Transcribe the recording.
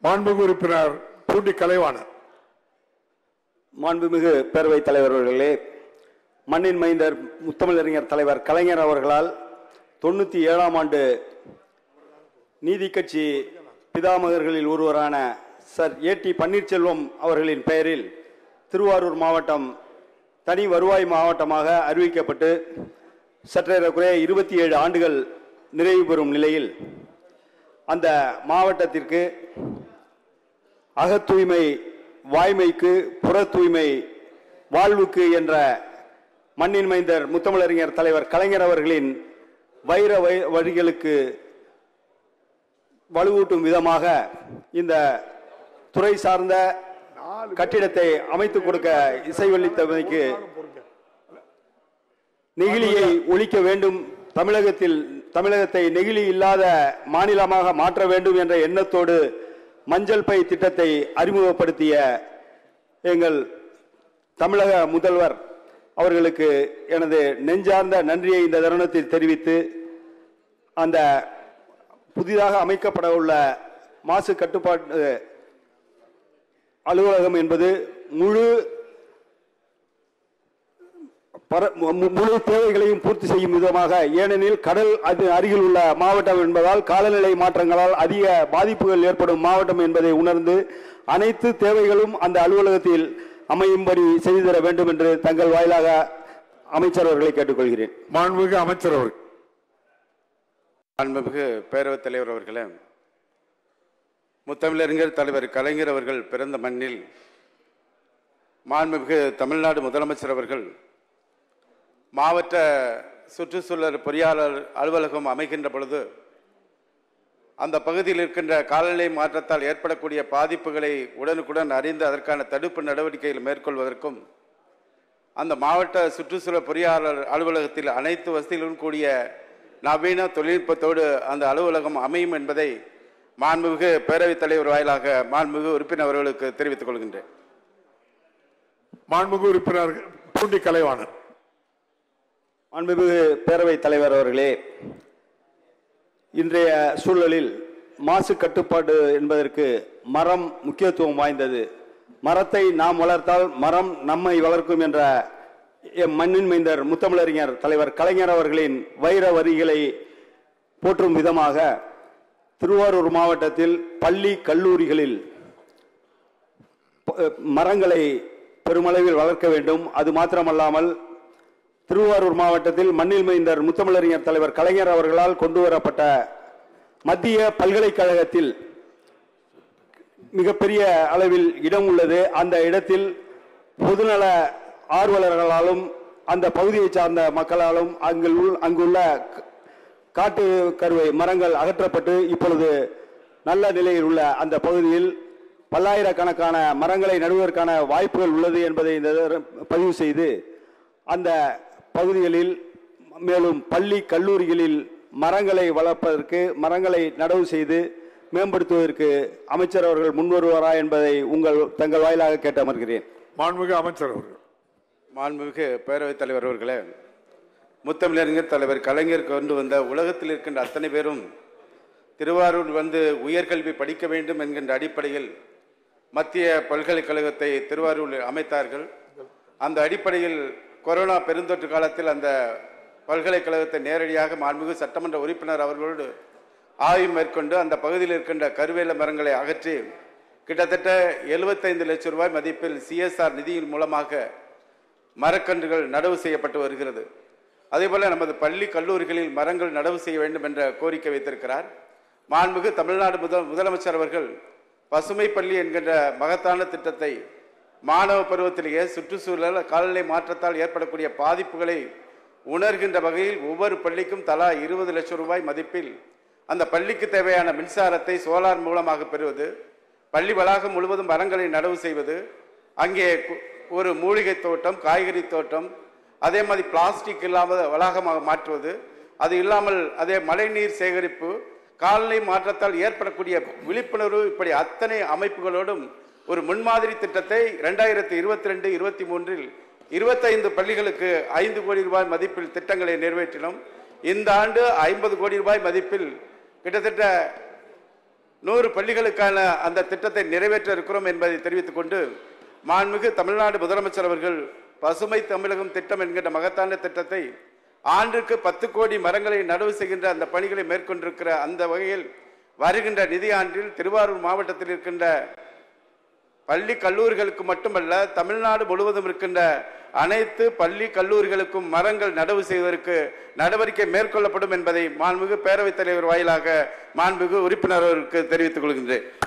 மாண்புமிகு உறுப்பினர் பூண்டி கலைவாணர். மாண்புமிகு பேரவைத் தலைவர் அவர்களே, மண்ணின் மைந்தர் முத்தமிழறிஞர் தலைவர் கலைஞர் அவர்களால் 97ஆம் ஆண்டு நீதி கட்சி பிதாமகர்களில் ஒருவரான சர் ஏ.டி. பன்னீர்செல்வம் அவர்களின் பெயரில் திருவாரூர் மாவட்டம் தனி வருவாய் மாவட்டமாக அறிவிக்கப்பட்டு சற்றேறக்குறைய 27 ஆண்டுகள் நிறைவு பெறும் நிலையில் அந்த மாவட்டத்திற்கு அகத்தூய்மை வாய்மைக்கு புற தூய்மை வாழ்வுக்கு என்ற மண்ணின் மைந்தர் முத்தமிழறிஞர் தலைவர் கலைஞர் அவர்களின் வைர வழிகளுக்கு வலுவூட்டும் விதமாக இந்த துறை சார்ந்த கட்டிடத்தை அமைத்துக் கொடுக்க இசைவளித்தமைக்கு நெகிழியை ஒழிக்க வேண்டும், தமிழகத்தை நெகிழி இல்லாத மாநிலமாக மாற்ற வேண்டும் என்ற எண்ணத்தோடு மஞ்சள் பை திட்டத்தை அறிமுகப்படுத்திய எங்கள் தமிழக முதல்வர் அவர்களுக்கு எனது நெஞ்சார்ந்த நன்றியை இந்த தருணத்தில் தெரிவித்து, அந்த புதிதாக அமைக்கப்பட உள்ள மாசு கட்டுப்பாட்டு அலுவலகம் என்பது முழு தேவைகளையும் பூர்த்தி செய்யும் விதமாக, ஏனெனில் கடல் அருகில் உள்ள மாவட்டம் என்பதால் காலநிலை மாற்றங்களால் அதிக பாதிப்புகள் ஏற்படும் மாவட்டம் என்பதை உணர்ந்து அனைத்து தேவைகளும் அந்த அலுவலகத்தில் அமையும்படி செய்து தர வேண்டும் என்று தங்கள் வாயிலாக அமைச்சர் அவர்களை கேட்டுக்கொள்கிறேன். மாண்புமிகு அமைச்சர் அவர்கள். மாண்புமிகு பேரவைத் தலைவர் அவர்களே, முத்தமிழறிஞர் தலைவர் கலைஞர் அவர்கள் பிறந்த மண்ணில் மாண்புமிகு தமிழ்நாடு முதலமைச்சர் அவர்கள் மாவட்ட சுற்றுச்சூழல் பொறியாளர் அலுவலகம் அமைக்கின்ற பொழுது அந்த பகுதியில் இருக்கின்ற காலநிலை மாற்றத்தால் ஏற்படக்கூடிய பாதிப்புகளை உடனுக்குடன் அறிந்து அதற்கான தடுப்பு நடவடிக்கைகள் மேற்கொள்வதற்கும் அந்த மாவட்ட சுற்றுச்சூழல் பொறியாளர் அலுவலகத்தில் அனைத்து வசதிகளுடன் கூடிய நவீன தொழில்நுட்பத்தோடு அந்த அலுவலகம் அமையும் என்பதை மாண்புமிகு பேரவைத் தலைவர் வாயிலாக மாண்புமிகு உறுப்பினர் அவர்களுக்கு தெரிவித்துக் கொள்கின்றேன். மாண்புமிகு உறுப்பினர் பூண்டி கலைவாணர். மாண்புமிகு பேரவைத் தலைவர் அவர்களே, இன்றைய சூழலில் மாசு கட்டுப்பாடு என்பதற்கு மரம் முக்கியத்துவம் வாய்ந்தது. மரத்தை நாம் வளர்த்தால் மரம் நம்மை வளர்க்கும் என்ற மண்ணின் மைந்தர் முத்தமிழறிஞர் தலைவர் கலைஞர் அவர்களின் வைர வரிகளை போற்றும் விதமாக திருவாரூர் மாவட்டத்தில் பள்ளி கல்லூரிகளில் மரங்களை பெருமளவில் வளர்க்க வேண்டும். அது மாத்திரமல்லாமல் திருவாரூர் மாவட்டத்தில் மண்ணில் மைந்தர் முத்தமிழறிஞர் தலைவர் கலைஞர் அவர்களால் கொண்டு வரப்பட்ட மத்திய பல்கலைக்கழகத்தில் மிகப்பெரிய அளவில் இடம் உள்ளது. அந்த இடத்தில் பொதுநல ஆர்வலர்களாலும் அந்த பகுதியை சார்ந்த மக்களாலும் அங்குள்ள காட்டு கருவை மரங்கள் அகற்றப்பட்டு இப்பொழுது நல்ல நிலையில் உள்ள அந்த பகுதியில் பல்லாயிரக்கணக்கான மரங்களை நடுவதற்கான வாய்ப்புகள் உள்ளது என்பதை பதிவு செய்து அந்த பகுதிகளில் மேலும் பள்ளி கல்லூரிகளில் மரங்களை வளர்ப்பதற்கு மரங்களை நடவு செய்து மேம்படுத்துவதற்கு அமைச்சர் அவர்கள் முன்வருவாரா என்பதை தங்கள் வாயிலாக கேட்டு அமர்கிறேன். மாண்புமிகு அமைச்சர் அவர்கள். மாண்புமிகு பேரவைத் தலைவர் அவர்களே, முத்தமிழறிஞர் தலைவர் கலைஞர் கொண்டு வந்த உலகத்தில் இருக்கின்ற அத்தனை பேரும் திருவாரூர் வந்து உயர்கல்வி படிக்க வேண்டும் என்கின்ற அடிப்படையில் மத்திய பல்கலைக்கழகத்தை திருவாரூரில் அமைத்தார்கள். அந்த அடிப்படையில் கொரோனா பெருந்தொற்று காலத்தில் அந்த பல்கலைக்கழகத்தை நேரடியாக மாண்புமிகு சட்டமன்ற உறுப்பினர் அவர்களோடு ஆய்வு மேற்கொண்டு அந்த பகுதியில் இருக்கின்ற கருவேல மரங்களை அகற்றி கிட்டத்தட்ட 75 லட்சம் ரூபாய் மதிப்பில் CSR நிதியின் மூலமாக மரக்கன்றுகள் நடவு செய்யப்பட்டு வருகிறது. அதேபோல நமது பள்ளி கல்லூரிகளில் மரங்கள் நடவு செய்ய வேண்டும் என்ற கோரிக்கை வைத்திருக்கிறார். மாண்புமிகு தமிழ்நாடு முதலமைச்சர் அவர்கள் பசுமை பள்ளி என்கின்ற மகத்தான திட்டத்தை மாணவ பருவத்திலேயே சுற்றுச்சூழல் காலநிலை மாற்றத்தால் ஏற்படக்கூடிய பாதிப்புகளை உணர்கின்ற வகையில் ஒவ்வொரு பள்ளிக்கும் தலா 20 லட்சம் ரூபாய் மதிப்பில் அந்த பள்ளிக்கு தேவையான மின்சாரத்தை சோலார் மூலமாக பெறுவது, பள்ளி வளாகம் முழுவதும் மரங்களை நடவு செய்வது, அங்கே ஒரு மூலிகை தோட்டம், காய்கறி தோட்டம், அதே மாதிரி பிளாஸ்டிக் இல்லாமல் வளாகமாக மாற்றுவது, அது இல்லாமல் அதே மழைநீர் சேகரிப்பு, காலநிலை மாற்றத்தால் ஏற்படக்கூடிய விழிப்புணர்வு, இப்படி அத்தனை அமைப்புகளோடும் ஒரு முன்மாதிரி திட்டத்தை 2022-23 25 பள்ளிகளுக்கு 5 கோடி ரூபாய் மதிப்பில் திட்டங்களை நிறைவேற்றினோம். இந்த ஆண்டு 50 கோடி ரூபாய் மதிப்பில் கிட்டத்தட்ட 100 பள்ளிகளுக்கான அந்த திட்டத்தை நிறைவேற்ற இருக்கிறோம் என்பதை தெரிவித்துக் கொண்டு மாண்புமிகு தமிழ்நாடு முதலமைச்சர் அவர்கள் பசுமை தமிழகம் திட்டம் என்கின்ற மகத்தான திட்டத்தை ஆண்டுக்கு 10 கோடி மரங்களை நடவு செய்கின்ற அந்த பணிகளை மேற்கொண்டிருக்கிற அந்த வகையில் வருகின்ற நிதியாண்டில் திருவாரூர் மாவட்டத்தில் இருக்கின்ற பள்ளி கல்லூரிகளுக்கு மட்டுமல்ல தமிழ்நாடு முழுவதும் இருக்கின்ற அனைத்து பள்ளி கல்லூரிகளுக்கும் மரங்கள் நடவு செய்வதற்கு நடவடிக்கை மேற்கொள்ளப்படும் என்பதை மாண்புமிகு பேரவைத் தலைவர் வாயிலாக மாண்புமிகு உறுப்பினர் அவர்களுக்கு தெரிவித்துக் கொள்கின்றேன்.